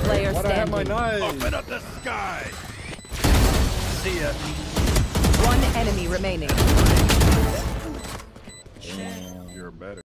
player Why'd I have my standing. knife? Open up the sky. See ya. One enemy remaining.